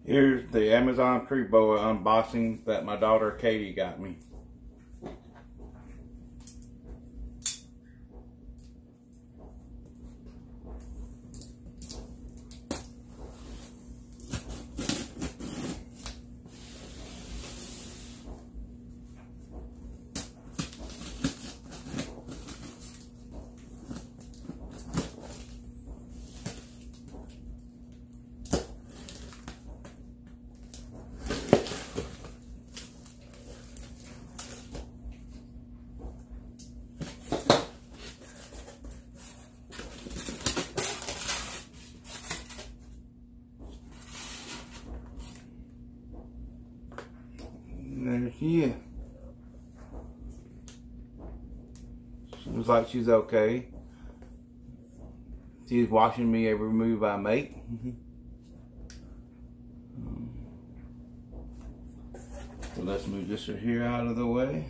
Here's the Amazon tree boa unboxing that my daughter Katie got me. There she is. Seems like she's okay. She's watching me every move I make. So let's move this here out of the way.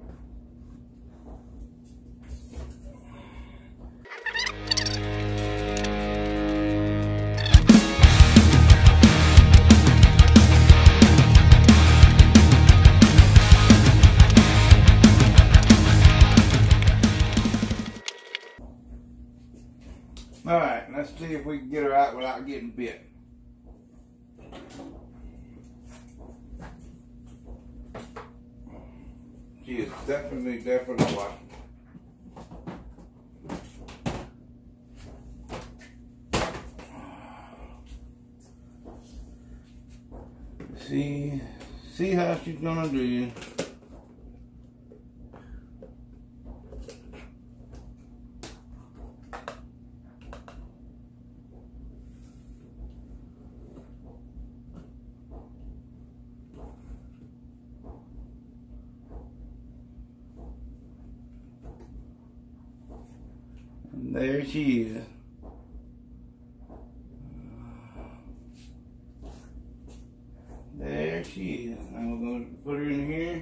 Alright, let's see if we can get her out without getting bit. She is definitely watching. See how she's gonna do. And there she is. There she is. Now we're going to put her in here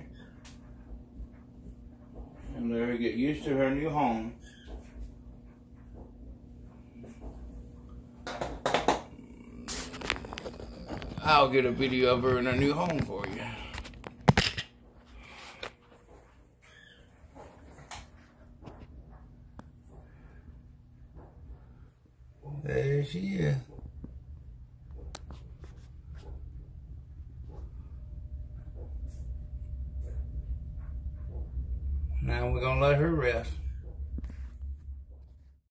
and let her get used to her new home. I'll get a video of her in her new home for you. There she is. Now we're gonna let her rest.